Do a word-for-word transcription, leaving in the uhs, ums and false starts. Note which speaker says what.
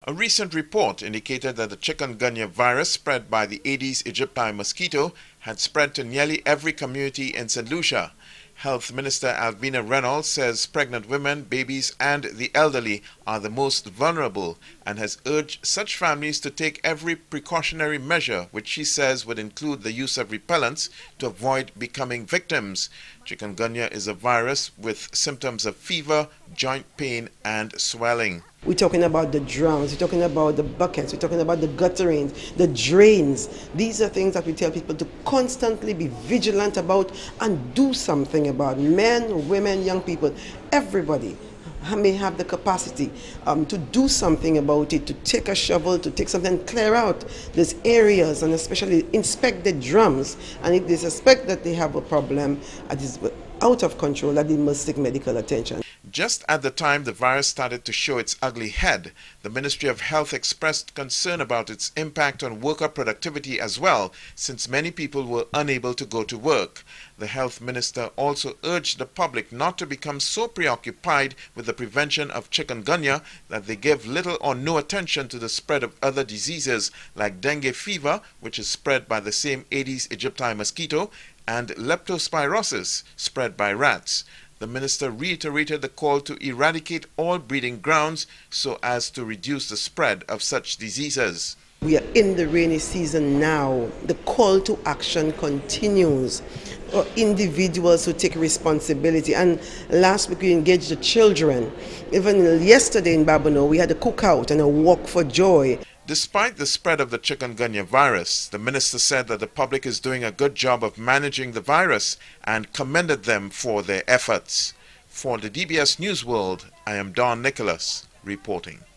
Speaker 1: A recent report indicated that the chikungunya virus spread by the Aedes aegypti mosquito had spread to nearly every community in Saint Lucia. Health Minister Alvina Reynolds says pregnant women, babies and the elderly are the most vulnerable and has urged such families to take every precautionary measure, which she says would include the use of repellents to avoid becoming victims. Chikungunya is a virus with symptoms of fever, joint pain and swelling.
Speaker 2: We're talking about the drums, we're talking about the buckets, we're talking about the gutterings, the drains. These are things that we tell people to constantly be vigilant about and do something about. Men, women, young people, everybody may have the capacity um, to do something about it, to take a shovel, to take something and clear out these areas and especially inspect the drums. And if they suspect that they have a problem that is out of control, that they must seek medical attention.
Speaker 1: Just at the time the virus started to show its ugly head, the Ministry of Health expressed concern about its impact on worker productivity as well, since many people were unable to go to work. The Health Minister also urged the public not to become so preoccupied with the prevention of chikungunya that they give little or no attention to the spread of other diseases like dengue fever, which is spread by the same Aedes aegypti mosquito, and leptospirosis, spread by rats. The minister reiterated the call to eradicate all breeding grounds so as to reduce the spread of such diseases.
Speaker 2: We are in the rainy season now. The call to action continues. Uh, individuals who take responsibility. And last week we engaged the children. Even yesterday in Babonneau we had a cookout and a walk for joy.
Speaker 1: Despite the spread of the chikungunya virus, the minister said that the public is doing a good job of managing the virus and commended them for their efforts. For the D B S News World, I am Don Nicholas reporting.